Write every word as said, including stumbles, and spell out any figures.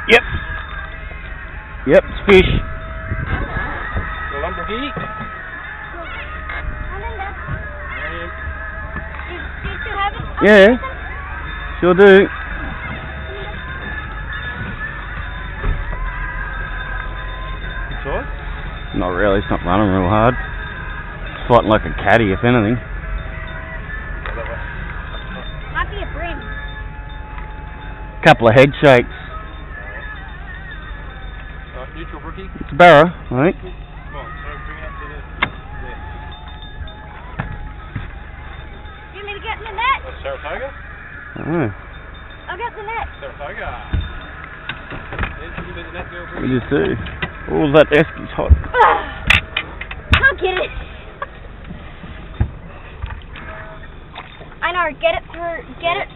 Yep. Yep, it's fish. The lumber heat. Yeah, sure do. Not really, it's not running real hard. It's fighting like a caddy, if anything. Might be a brim. Couple of head shakes. Uh, neutral rookie. It's a barra, I think. Come on, so bring it up to the... There. Do you want me to get in the net? That's Saratoga? Oh. I'll get the net. Saratoga. Then should we let the net go for What do you see? Oh, that esky's hot. I'll get it. I know, get it for, get it